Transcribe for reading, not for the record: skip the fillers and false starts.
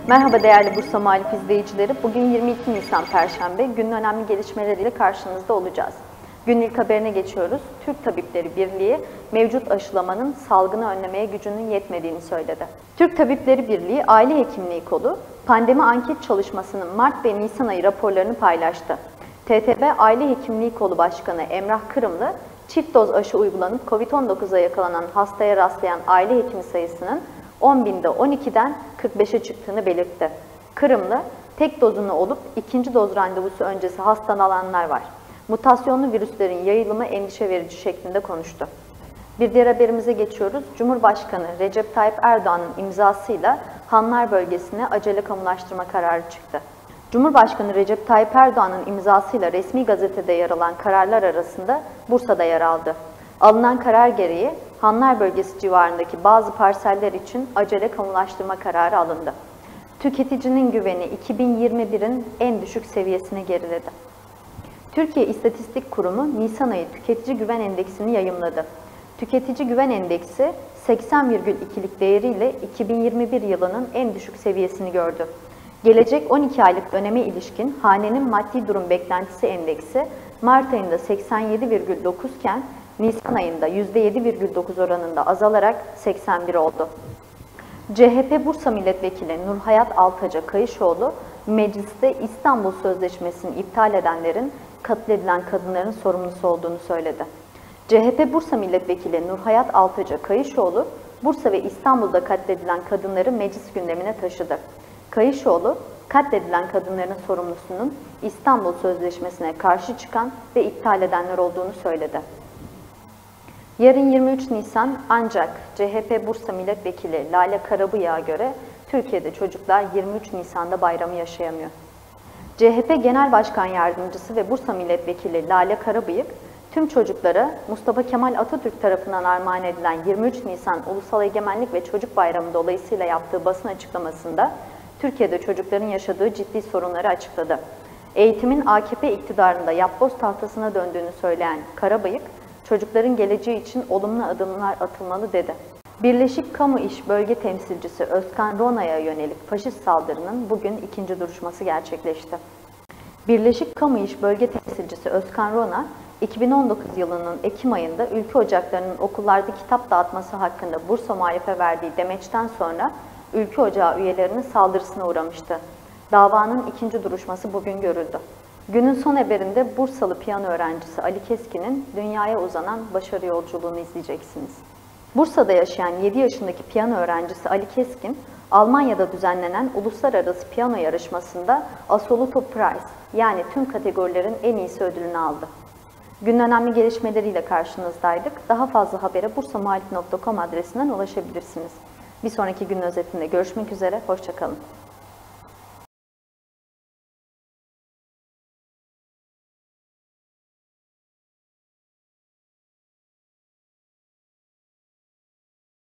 Merhaba değerli Bursa Muhalif izleyicileri. Bugün 22 Nisan Perşembe. Günün önemli gelişmeleriyle karşınızda olacağız. Günün ilk haberine geçiyoruz. Türk Tabipleri Birliği, mevcut aşılamanın salgını önlemeye gücünün yetmediğini söyledi. Türk Tabipleri Birliği Aile Hekimliği Kolu, pandemi anket çalışmasının Mart ve Nisan ayı raporlarını paylaştı. TTB Aile Hekimliği Kolu Başkanı Emrah Kırımlı, çift doz aşı uygulanıp COVID-19'a yakalanan hastaya rastlayan aile hekimi sayısının 10.000'de 12'den 45'e çıktığını belirtti. Kırımlı, tek dozunu olup ikinci doz randevusu öncesi hastalananlar var. Mutasyonlu virüslerin yayılımı endişe verici şeklinde konuştu. Bir diğer haberimize geçiyoruz. Cumhurbaşkanı Recep Tayyip Erdoğan'ın imzasıyla Hanlar bölgesine acele kamulaştırma kararı çıktı. Cumhurbaşkanı Recep Tayyip Erdoğan'ın imzasıyla resmi gazetede yer alan kararlar arasında Bursa'da yer aldı. Alınan karar gereği Hanlar bölgesi civarındaki bazı parseller için acele kamulaştırma kararı alındı. Tüketicinin güveni 2021'in en düşük seviyesine geriledi. Türkiye İstatistik Kurumu Nisan ayı Tüketici Güven Endeksini yayımladı. Tüketici Güven Endeksi 80,2'lik değeriyle 2021 yılının en düşük seviyesini gördü. Gelecek 12 aylık döneme ilişkin hanenin maddi durum beklentisi endeksi Mart ayında 87,9 iken Nisan ayında %7,9 oranında azalarak 81 oldu. CHP Bursa Milletvekili Nurhayat Altaca Kayışoğlu, mecliste İstanbul Sözleşmesi'ni iptal edenlerin katledilen kadınların sorumlusu olduğunu söyledi. CHP Bursa Milletvekili Nurhayat Altaca Kayışoğlu, Bursa ve İstanbul'da katledilen kadınları meclis gündemine taşıdı. Kayışoğlu, katledilen kadınların sorumlusunun İstanbul Sözleşmesi'ne karşı çıkan ve iptal edenler olduğunu söyledi. Yarın 23 Nisan ancak CHP Bursa Milletvekili Lale Karabıyık'a göre Türkiye'de çocuklar 23 Nisan'da bayramı yaşayamıyor. CHP Genel Başkan Yardımcısı ve Bursa Milletvekili Lale Karabıyık, tüm çocuklara Mustafa Kemal Atatürk tarafından armağan edilen 23 Nisan Ulusal Egemenlik ve Çocuk Bayramı dolayısıyla yaptığı basın açıklamasında Türkiye'de çocukların yaşadığı ciddi sorunları açıkladı. Eğitimin AKP iktidarında yapboz tahtasına döndüğünü söyleyen Karabıyık, çocukların geleceği için olumlu adımlar atılmalı dedi. Birleşik Kamu İş Bölge Temsilcisi Özkan Rona'ya yönelik faşist saldırının bugün ikinci duruşması gerçekleşti. Birleşik Kamu İş Bölge Temsilcisi Özkan Rona, 2019 yılının Ekim ayında ülke ocaklarının okullarda kitap dağıtması hakkında Bursa Muhalif'e verdiği demeçten sonra ülke ocağı üyelerinin saldırısına uğramıştı. Davanın ikinci duruşması bugün görüldü. Günün son haberinde Bursalı piyano öğrencisi Ali Keskin'in dünyaya uzanan başarı yolculuğunu izleyeceksiniz. Bursa'da yaşayan 7 yaşındaki piyano öğrencisi Ali Keskin, Almanya'da düzenlenen uluslararası piyano yarışmasında Assoluto Prize yani tüm kategorilerin en iyisi ödülünü aldı. Günün önemli gelişmeleriyle karşınızdaydık. Daha fazla habere bursamuhalif.com adresinden ulaşabilirsiniz. Bir sonraki günün özetinde görüşmek üzere, hoşça kalın.